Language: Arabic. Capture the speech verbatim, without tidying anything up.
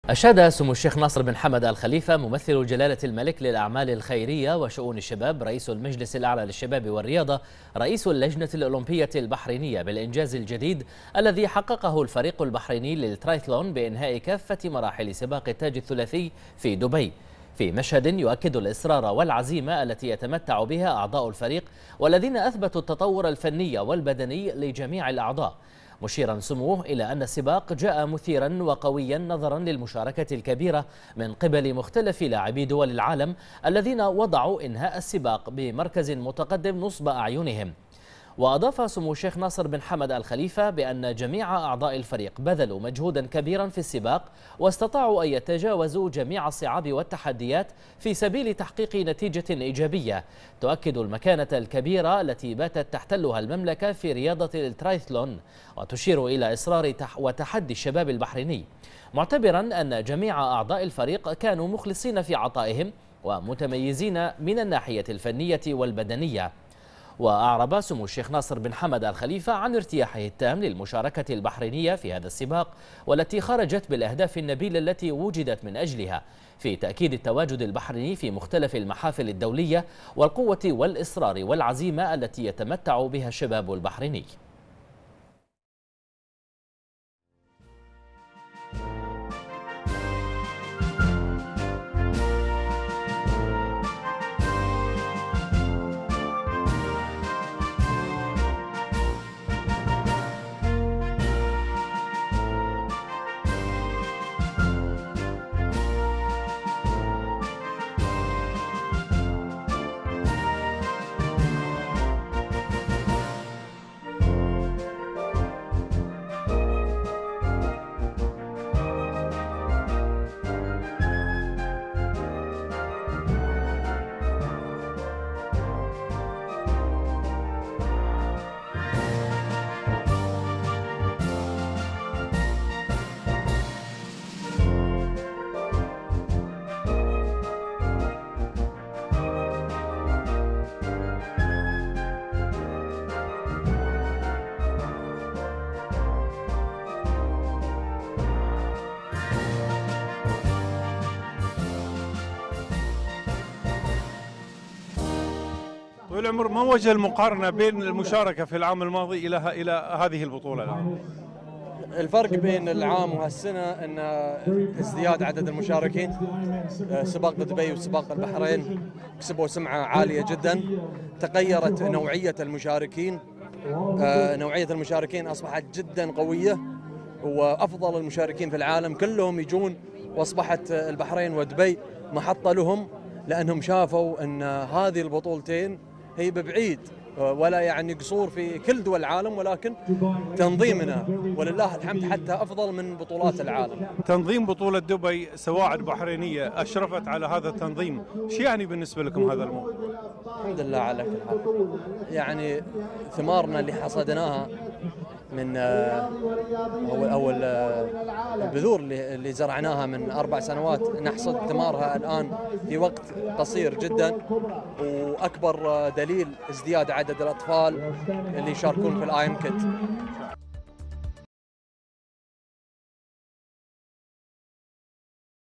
أشاد سمو الشيخ ناصر بن حمد آل خليفة ممثل جلالة الملك للأعمال الخيرية وشؤون الشباب رئيس المجلس الأعلى للشباب والرياضة رئيس اللجنة الأولمبية البحرينية بالإنجاز الجديد الذي حققه الفريق البحريني للترايثلون بإنهاء كافة مراحل سباق التاج الثلاثي في دبي، في مشهد يؤكد الإصرار والعزيمة التي يتمتع بها أعضاء الفريق والذين أثبتوا التطور الفني والبدني لجميع الأعضاء، مشيرا سموه إلى أن السباق جاء مثيرا وقويا نظرا للمشاركة الكبيرة من قبل مختلف لاعبي دول العالم الذين وضعوا إنهاء السباق بمركز متقدم نصب أعينهم. وأضاف سمو الشيخ ناصر بن حمد آل خليفة بأن جميع أعضاء الفريق بذلوا مجهودا كبيرا في السباق واستطاعوا أن يتجاوزوا جميع الصعاب والتحديات في سبيل تحقيق نتيجة إيجابية تؤكد المكانة الكبيرة التي باتت تحتلها المملكة في رياضة الترايثلون، وتشير إلى إصرار وتحدي الشباب البحريني، معتبرا أن جميع أعضاء الفريق كانوا مخلصين في عطائهم ومتميزين من الناحية الفنية والبدنية. وأعرب سمو الشيخ ناصر بن حمد آل خليفة عن ارتياحه التام للمشاركة البحرينية في هذا السباق والتي خرجت بالأهداف النبيلة التي وجدت من أجلها في تأكيد التواجد البحريني في مختلف المحافل الدولية والقوة والإصرار والعزيمة التي يتمتع بها الشباب البحريني. طويل العمر، ما وجه المقارنة بين المشاركة في العام الماضي إلى إلى هذه البطولة الآن؟ الفرق بين العام وهالسنة أن ازدياد عدد المشاركين. سباق دبي وسباق البحرين كسبوا سمعة عالية جدا، تغيرت نوعية المشاركين، نوعية المشاركين أصبحت جدا قوية، وأفضل المشاركين في العالم كلهم يجون، وأصبحت البحرين ودبي محطة لهم لأنهم شافوا أن هذه البطولتين هي ببعيد ولا يعني قصور في كل دول العالم، ولكن تنظيمنا ولله الحمد حتى أفضل من بطولات العالم. تنظيم بطولة دبي سواعد بحرينية أشرفت على هذا التنظيم، شو يعني بالنسبة لكم هذا الموضوع؟ الحمد لله على كل حال، يعني ثمارنا اللي حصدناها من أول أول البذور اللي اللي زرعناها من أربع سنوات نحصد ثمارها الآن في وقت قصير جدا، وأكبر دليل ازدياد عدد الأطفال اللي يشاركون في الآي إم كيت.